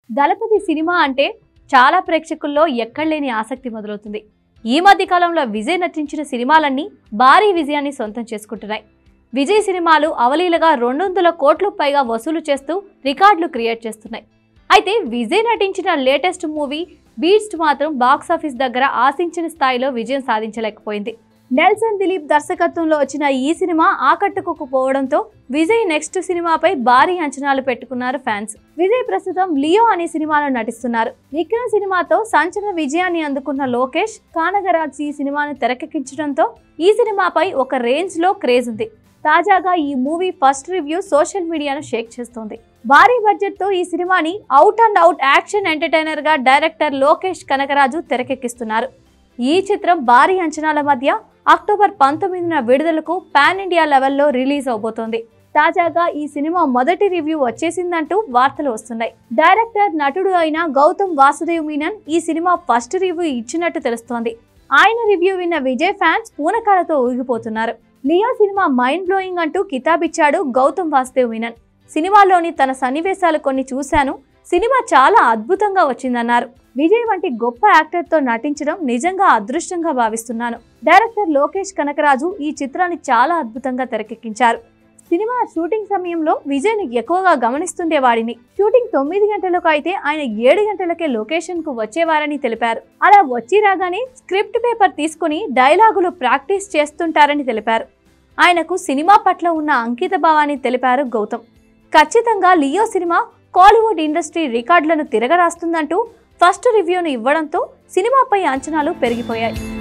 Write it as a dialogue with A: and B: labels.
A: దళపతి cinema అంటే చాలా ప్రేక్షకుల్లో ఎక్కడలేని ఆసక్తి మొదలవుతుంది. ఈ మధ్య కాలంలో విజయ్ నటించిన సినిమాలన్నీ భారీ విజయాన్ని సొంతం చేసుకుంటున్నాయి. విజయ్ సినిమాలు అవలీలగా 200 కోట్లకు పైగా వసూలు చేస్తూ రికార్డులు క్రియేట్ చేస్తున్నాయి. అయితే విజయ్ నటించిన లేటెస్ట్ మూవీ బీస్ట్ మాత్రం బాక్సాఫీస్ దగ్గర ఆశించిన స్థాయిలో విజయం సాధించలేకపోయింది. నెల్సన్ దిలీప్ దర్శకత్వంలో వచ్చిన ఈ సినిమా ఆకట్టుకోకపోవడంతో విజయ్ నెక్స్ట్ సినిమాపై భారీ అంచనాలు పెట్టుకున్నారు ఫ్యాన్స్. విజయ్ ప్రస్తుతం లియో అనే సినిమాలో నటిస్తున్నారు. విక్రమ్ సినిమాతో సంచలన విజయాన్ని అందుకున్న లోకేష్ కనగరాజ్ ఈ సినిమాను తెరకెక్కించడంతో ఈ సినిమాపై ఒక రేంజ్ లో క్రేజ్ ఉంది. తాజాగా ఈ మూవీ ఫస్ట్ రివ్యూ సోషల్ మీడియాను షేక్ చేస్తోంది. భారీ బడ్జెట్ తో ఈ సినిమాని out and out action entertainer గా డైరెక్టర్ లోకేష్ కనగరాజు తెరకెక్కిస్తున్నారు. ఈ చిత్రం భారీ అంచనాల మధ్య అక్టోబర్ 19న విడుదలకు పాన్ ఇండియా లెవెల్లో రిలీజ్ అవబోతోంది. తాజాగా ఈ సినిమా మొదటి రివ్యూ వచ్చేసిందంటూ వార్తలు వస్తున్నాయి. డైరెక్టర్ నటుడు అయిన గౌతమ్ వాసుదేవ్ మీనన్ ఈ సినిమా ఫస్ట్ రివ్యూ ఇచ్చినట్టు తెలుస్తోంది. ఆయన రివ్యూ విన్న విజయ్ ఫ్యాన్స్ పూనకాలతో ఊగిపోతున్నారు. లియో సినిమా మైండ్ బ్లోయింగ్ అంటూ కితాబిచ్చాడు గౌతమ్ వాసుదేవ్ మీనన్. సినిమాలోని తన సన్నివేశాలు కొన్ని చూశాను, సినిమా చాలా అద్భుతంగా వచ్చిందన్నారు. విజయ్ వంటి గొప్ప యాక్టర్తో నటించడం నిజంగా అదృష్టంగా భావిస్తున్నాను. డైరెక్టర్ లోకేష్ కనగరాజు ఈ చిత్రాన్ని చాలా అద్భుతంగా తెరకెక్కించారు. సినిమా షూటింగ్ సమయంలో విజయ్ని ఎక్కువగా గమనిస్తుండేవాడిని. షూటింగ్ 9 గంటలకు అయితే ఆయన 7 గంటలకే లొకేషన్ కు వచ్చేవారని తెలిపారు. అలా వచ్చి రాగానే స్క్రిప్ట్ పేపర్ తీసుకుని డైలాగులు ప్రాక్టీస్ చేస్తుంటారని తెలిపారు. ఆయనకు సినిమా పట్ల ఉన్న అంకిత భావాన్ని తెలిపారు గౌతమ్. ఖచ్చితంగా లియో సినిమా కాలీవుడ్ ఇండస్ట్రీ రికార్డులను తిరగరాస్తుందంటూ ఫస్ట్ రివ్యూను ఇవ్వడంతో సినిమాపై అంచనాలు పెరిగిపోయాయి.